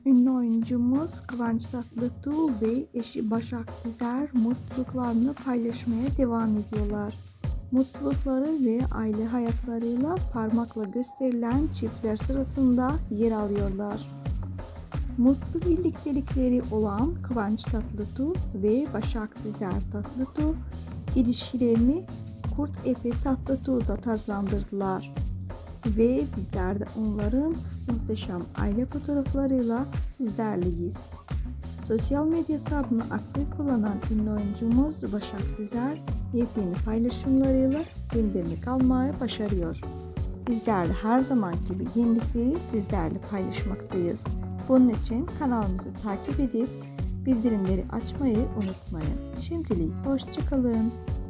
Ünlü oyuncumuz Kıvanç Tatlıtuğ ve eşi Başak Dizer mutluluklarını paylaşmaya devam ediyorlar. Mutlulukları ve aile hayatlarıyla parmakla gösterilen çiftler sırasında yer alıyorlar. Mutlu birliktelikleri olan Kıvanç Tatlıtuğ ve Başak Dizer Tatlıtuğ ilişkilerini Kurt Efe Tatlıtuğ'da taçlandırdılar. Ve bizler de onların muhteşem aile fotoğraflarıyla sizlerleyiz. Sosyal medya hesabını aktif kullanan ünlü oyuncumuz Başak Dizer yepyeni paylaşımlarıyla gündemi kalmayı başarıyor. Bizler de her zaman gibi yenilikleri sizlerle paylaşmaktayız. Bunun için kanalımızı takip edip bildirimleri açmayı unutmayın. Şimdilik hoşça kalın.